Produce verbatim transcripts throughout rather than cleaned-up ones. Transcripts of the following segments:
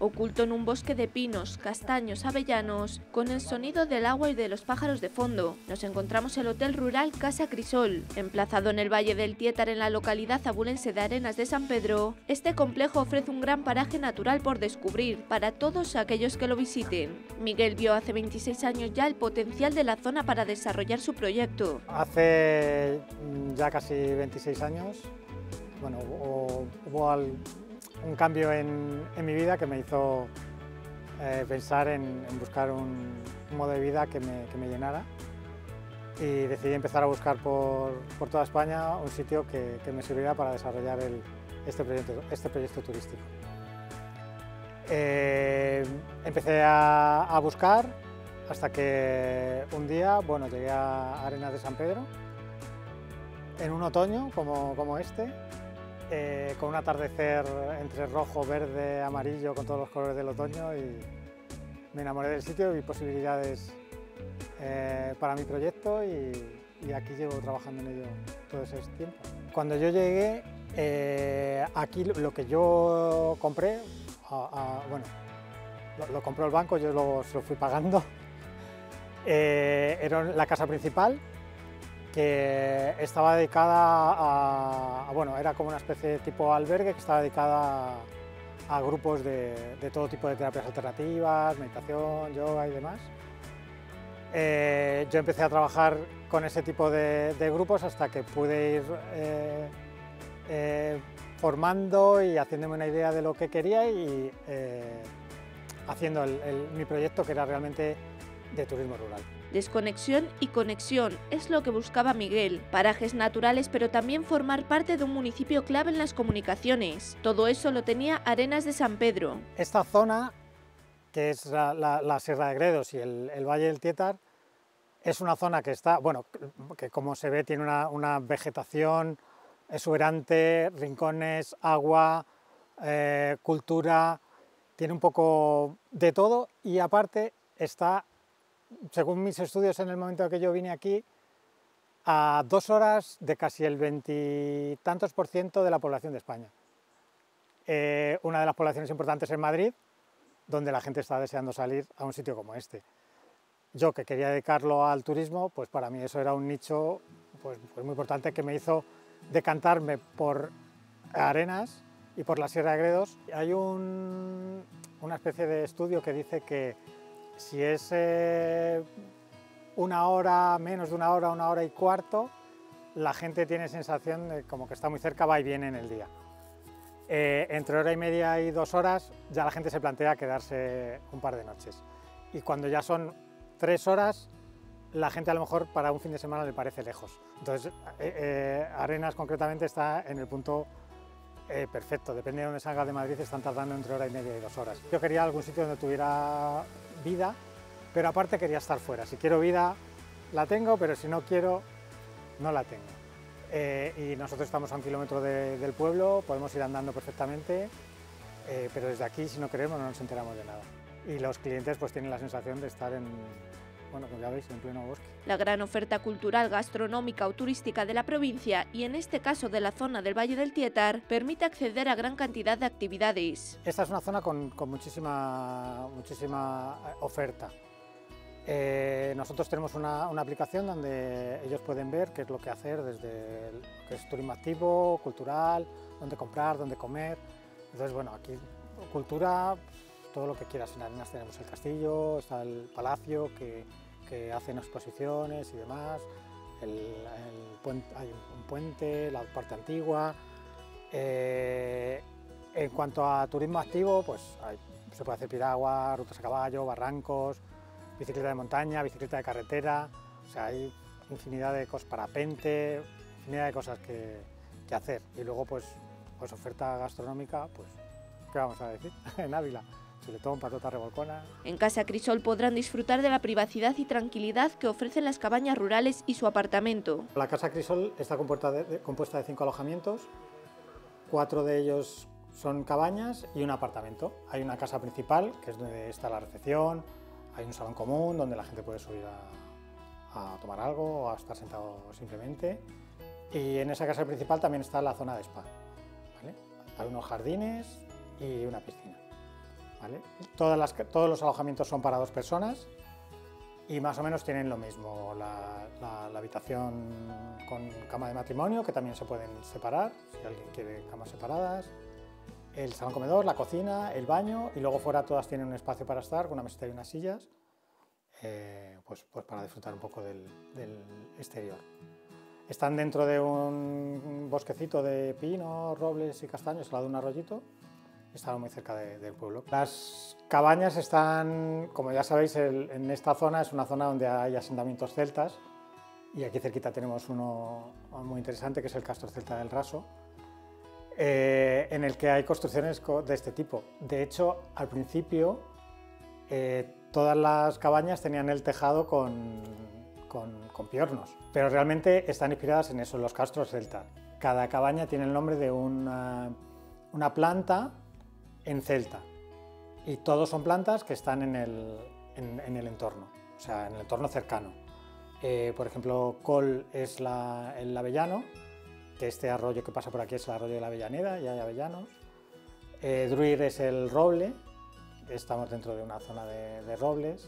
oculto en un bosque de pinos, castaños, avellanos, con el sonido del agua y de los pájaros de fondo. Nos encontramos el Hotel Rural Casa Crisol, emplazado en el Valle del Tietar en la localidad abulense de Arenas de San Pedro. Este complejo ofrece un gran paraje natural por descubrir para todos aquellos que lo visiten. Miguel vio hace veintiséis años ya el potencial de la zona para desarrollar su proyecto. Hace ya casi veintiséis años, bueno, hubo, hubo al, un cambio en, en mi vida que me hizo eh, pensar en, en buscar un, un modo de vida que me, que me llenara, y decidí empezar a buscar por, por toda España un sitio que, que me sirviera para desarrollar el, este, proyecto, este proyecto turístico. Eh, empecé a, a buscar hasta que un día, bueno, llegué a Arenas de San Pedro en un otoño como, como este, eh, con un atardecer entre rojo, verde, amarillo, con todos los colores del otoño, y me enamoré del sitio y vi posibilidades eh, para mi proyecto, y, y aquí llevo trabajando en ello todo ese tiempo. Cuando yo llegué, eh, aquí lo que yo compré, a, a, bueno, lo, lo compró el banco, yo lo, se lo fui pagando. Eh, era la casa principal, que estaba dedicada a, a, bueno, era como una especie de tipo albergue que estaba dedicada a, a grupos de, de todo tipo de terapias alternativas, meditación, yoga y demás. Eh, yo empecé a trabajar con ese tipo de, de grupos hasta que pude ir eh, eh, formando y haciéndome una idea de lo que quería, y eh, haciendo el, el, mi proyecto, que era realmente de turismo rural. Desconexión y conexión es lo que buscaba Miguel, parajes naturales, pero también formar parte de un municipio clave en las comunicaciones. Todo eso lo tenía Arenas de San Pedro. Esta zona, que es la, la, la Sierra de Gredos y el, el Valle del Tietar, es una zona que está, bueno, que como se ve tiene una, una vegetación exuberante, rincones, agua, eh, cultura, tiene un poco de todo, y aparte está, según mis estudios en el momento que yo vine aquí, a dos horas de casi el veintitantos por ciento de la población de España. Eh, una de las poblaciones importantes es Madrid, donde la gente está deseando salir a un sitio como este. Yo, que quería dedicarlo al turismo, pues para mí eso era un nicho pues, pues muy importante, que me hizo decantarme por Arenas y por la Sierra de Gredos. Hay un, una especie de estudio que dice que si es eh, una hora, menos de una hora, una hora y cuarto, la gente tiene sensación de como que está muy cerca, va y viene en el día. Eh, entre hora y media y dos horas ya la gente se plantea quedarse un par de noches. Y cuando ya son tres horas, la gente a lo mejor para un fin de semana le parece lejos. Entonces, eh, eh, Arenas concretamente está en el punto eh, perfecto. Depende de dónde salga de Madrid, están tardando entre hora y media y dos horas. Yo quería algún sitio donde tuviera vida, pero aparte quería estar fuera. Si quiero vida, la tengo, pero si no quiero, no la tengo. Eh, y nosotros estamos a un kilómetro de, del pueblo, podemos ir andando perfectamente, eh, pero desde aquí, si no queremos, no nos enteramos de nada. Y los clientes pues tienen la sensación de estar en, bueno, como ya veis, en pleno bosque. La gran oferta cultural, gastronómica o turística de la provincia, y en este caso de la zona del Valle del Tietar, permite acceder a gran cantidad de actividades. Esta es una zona con, con muchísima, muchísima oferta. Eh, nosotros tenemos una, una aplicación donde ellos pueden ver qué es lo que hacer, desde el, lo que es turismo activo, cultural, dónde comprar, dónde comer. Entonces, bueno, aquí cultura, todo lo que quieras. En Arenas tenemos el castillo, está el palacio que, que hacen exposiciones y demás, el, el puente, hay un, un puente, la parte antigua. Eh, en cuanto a turismo activo, pues hay, se puede hacer piragua, rutas a caballo, barrancos, bicicleta de montaña, bicicleta de carretera, o sea, hay infinidad de cosas, parapente, infinidad de cosas que, que hacer. Y luego, pues, pues oferta gastronómica, pues, ¿qué vamos a decir? En Ávila, chuletón, patata revolcona. En Casa Crisol podrán disfrutar de la privacidad y tranquilidad que ofrecen las cabañas rurales y su apartamento. La Casa Crisol está compuesta de, de, compuesta de cinco alojamientos, cuatro de ellos son cabañas y un apartamento. Hay una casa principal, que es donde está la recepción. Hay un salón común donde la gente puede subir a, a tomar algo o a estar sentado simplemente. Y en esa casa principal también está la zona de spa, ¿vale? Hay unos jardines y una piscina, ¿vale? Todas las, todos los alojamientos son para dos personas y más o menos tienen lo mismo, la, la, la habitación con cama de matrimonio, que también se pueden separar, si alguien quiere camas separadas, el salón comedor, la cocina, el baño, y luego fuera todas tienen un espacio para estar, con una mesita y unas sillas, eh, pues, pues para disfrutar un poco del, del exterior. Están dentro de un bosquecito de pinos, robles y castaños, al lado de un arroyito, y están muy cerca de, del pueblo. Las cabañas están, como ya sabéis, el, en esta zona es una zona donde hay asentamientos celtas, y aquí cerquita tenemos uno muy interesante, que es el Castro Celta del Raso, eh, en el que hay construcciones de este tipo. De hecho, al principio, eh, todas las cabañas tenían el tejado con, con, con piornos, pero realmente están inspiradas en eso, en los castros celta. Cada cabaña tiene el nombre de una, una planta en celta, y todos son plantas que están en el, en, en el entorno, o sea, en el entorno cercano. Eh, por ejemplo, Col es la, el avellano, que este arroyo que pasa por aquí es el arroyo de la Avellaneda, y hay avellanos. Eh, Druir es el roble, estamos dentro de una zona de, de robles.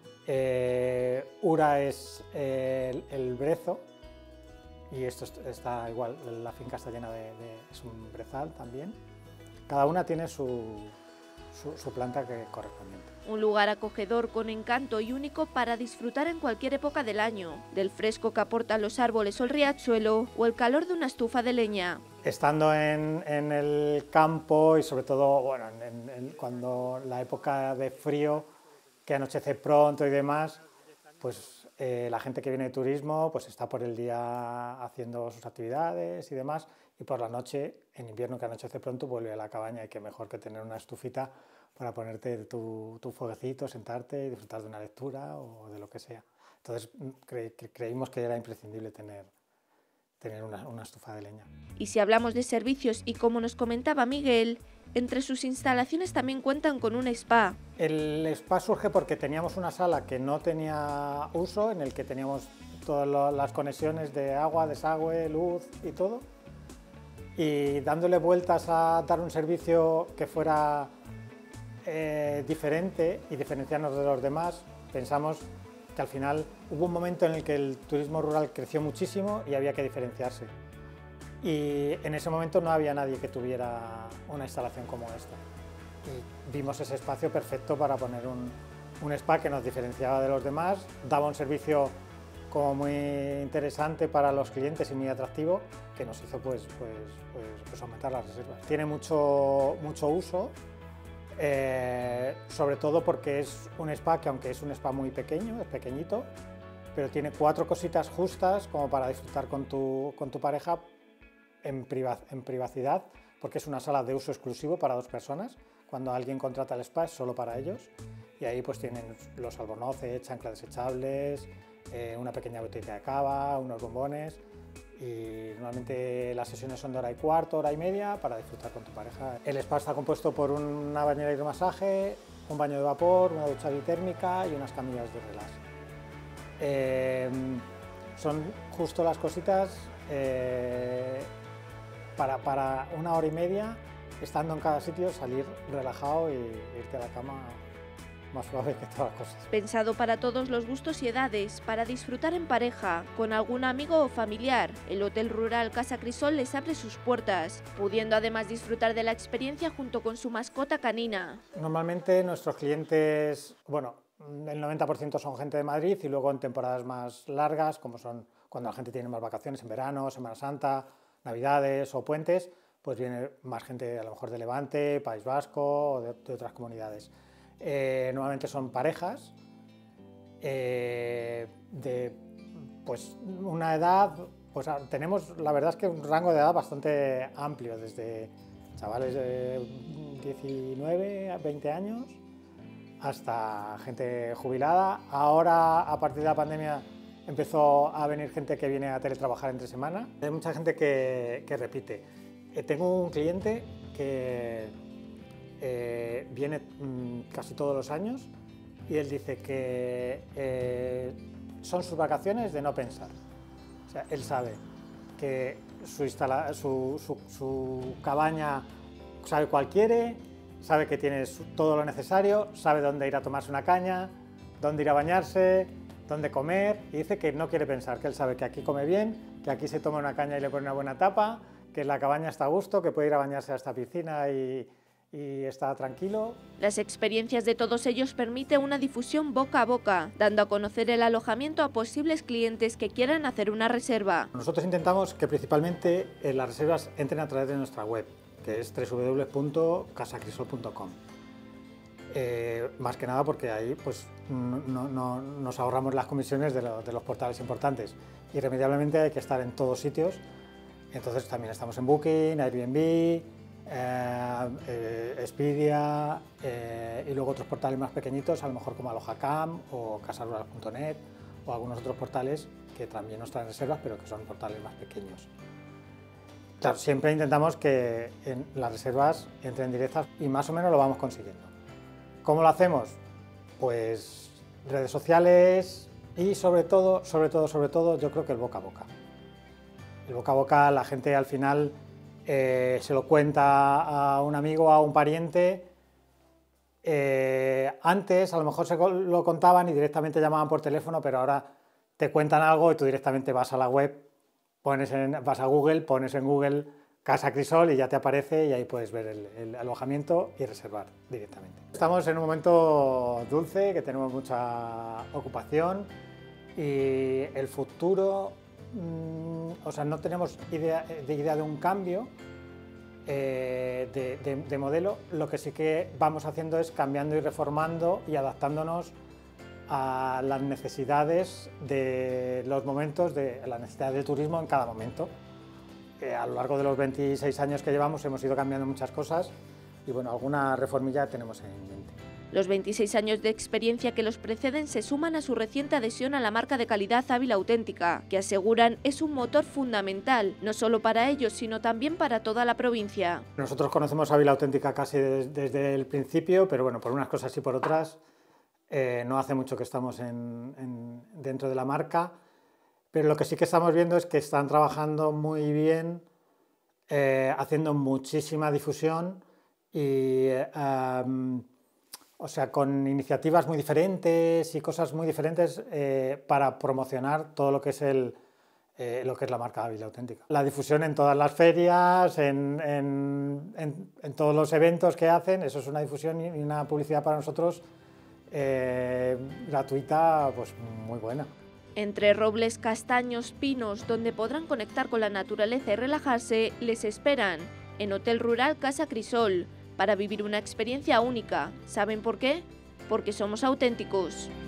Eh, Ura es el, el brezo, y esto está igual, la finca está llena de, de es un brezal también. Cada una tiene su, su, su planta que correspondiente. Un lugar acogedor con encanto y único para disfrutar en cualquier época del año, del fresco que aportan los árboles o el riachuelo, o el calor de una estufa de leña. Estando en, en el campo y sobre todo bueno, en, en, cuando la época de frío, que anochece pronto y demás, pues eh, la gente que viene de turismo pues está por el día haciendo sus actividades y demás, y por la noche, en invierno que anochece pronto, vuelve a la cabaña, y qué mejor que tener una estufita para ponerte tu, tu foguecito, sentarte y disfrutar de una lectura o de lo que sea. Entonces cre, cre, creímos que era imprescindible tener, tener una, una estufa de leña. Y si hablamos de servicios, y como nos comentaba Miguel, entre sus instalaciones también cuentan con un spa. El spa surge porque teníamos una sala que no tenía uso, en el que teníamos todas las conexiones de agua, desagüe, luz y todo, y dándole vueltas a dar un servicio que fuera eh, diferente y diferenciarnos de los demás, pensamos que al final hubo un momento en el que el turismo rural creció muchísimo y había que diferenciarse. Y en ese momento no había nadie que tuviera una instalación como esta. Y vimos ese espacio perfecto para poner un, un spa que nos diferenciaba de los demás, daba un servicio como muy interesante para los clientes y muy atractivo, que nos hizo pues, pues, pues, pues aumentar las reservas. Tiene mucho, mucho uso, eh, sobre todo porque es un spa que, aunque es un spa muy pequeño, es pequeñito, pero tiene cuatro cositas justas como para disfrutar con tu, con tu pareja en, priva, en privacidad, porque es una sala de uso exclusivo para dos personas. Cuando alguien contrata el spa es solo para ellos, y ahí pues tienen los albornoces, chanclas desechables, eh, una pequeña botella de cava, unos bombones, y normalmente las sesiones son de hora y cuarto, hora y media, para disfrutar con tu pareja. El spa está compuesto por una bañera de hidromasaje, un baño de vapor, una ducha bitérmica y unas camillas de relax. Eh, son justo las cositas eh, para, para una hora y media, estando en cada sitio, salir relajado y irte a la cama más suave que todas las cosas. Pensado para todos los gustos y edades, para disfrutar en pareja, con algún amigo o familiar, el Hotel Rural Casa Crisol les abre sus puertas, pudiendo además disfrutar de la experiencia junto con su mascota canina. Normalmente nuestros clientes, bueno, el noventa por ciento son gente de Madrid, y luego en temporadas más largas, como son cuando la gente tiene más vacaciones en verano, Semana Santa, Navidades o puentes, pues viene más gente a lo mejor de Levante, País Vasco o de, de otras comunidades. Eh, normalmente son parejas eh, de pues, una edad, pues tenemos la verdad es que un rango de edad bastante amplio, desde chavales de diecinueve a veinte años hasta gente jubilada. Ahora, a partir de la pandemia, empezó a venir gente que viene a teletrabajar entre semana. Hay mucha gente que, que repite. Eh, tengo un cliente que Eh, viene mmm, casi todos los años, y él dice que eh, son sus vacaciones de no pensar. O sea, él sabe que su, instala, su, su, su cabaña sabe cuál quiere, sabe que tiene todo lo necesario, sabe dónde ir a tomarse una caña, dónde ir a bañarse, dónde comer, y dice que no quiere pensar, que él sabe que aquí come bien, que aquí se toma una caña y le pone una buena tapa, que la cabaña está a gusto, que puede ir a bañarse a esta piscina y, y está tranquilo. Las experiencias de todos ellos permiten una difusión boca a boca, dando a conocer el alojamiento a posibles clientes que quieran hacer una reserva. Nosotros intentamos que principalmente las reservas entren a través de nuestra web, que es doble u doble u doble u punto casa crisol punto com. Eh, más que nada porque ahí pues, no, no, nos ahorramos las comisiones de, lo, de los portales importantes. Irremediablemente hay que estar en todos sitios, entonces también estamos en Booking, Airbnb, eh, eh, Expedia eh, y luego otros portales más pequeñitos, a lo mejor como Alojacam o casarural punto net o algunos otros portales que también nos traen reservas, pero que son portales más pequeños. Claro, siempre intentamos que en las reservas entren directas y más o menos lo vamos consiguiendo. ¿Cómo lo hacemos? Pues redes sociales y sobre todo, sobre todo, sobre todo, yo creo que el boca a boca. El boca a boca, la gente al final eh, se lo cuenta a un amigo, a un pariente. Eh, antes a lo mejor se lo contaban y directamente llamaban por teléfono, pero ahora te cuentan algo y tú directamente vas a la web, pones en, vas a Google, pones en Google Casa Crisol y ya te aparece y ahí puedes ver el, el alojamiento y reservar directamente. Estamos en un momento dulce, que tenemos mucha ocupación y el futuro, mmm, o sea, no tenemos idea de, idea de un cambio eh, de, de, de modelo, lo que sí que vamos haciendo es cambiando y reformando y adaptándonos a las necesidades de los momentos, de las necesidades del turismo en cada momento. Eh, a lo largo de los veintiséis años que llevamos hemos ido cambiando muchas cosas y bueno, alguna reformilla tenemos en mente. Los veintiséis años de experiencia que los preceden se suman a su reciente adhesión a la marca de calidad Ávila Auténtica, que aseguran es un motor fundamental, no solo para ellos, sino también para toda la provincia. Nosotros conocemos Ávila Auténtica casi desde, desde el principio, pero bueno, por unas cosas y por otras, eh, no hace mucho que estamos en, en, dentro de la marca. Pero lo que sí que estamos viendo es que están trabajando muy bien, eh, haciendo muchísima difusión y, eh, um, o sea, con iniciativas muy diferentes y cosas muy diferentes eh, para promocionar todo lo que es el, eh, lo que es la marca Ávila Auténtica. La difusión en todas las ferias, en, en, en, en todos los eventos que hacen, eso es una difusión y una publicidad para nosotros eh, gratuita, pues muy buena. Entre robles, castaños, pinos, donde podrán conectar con la naturaleza y relajarse, les esperan en Hotel Rural Casa Crisol para vivir una experiencia única. ¿Saben por qué? Porque somos auténticos.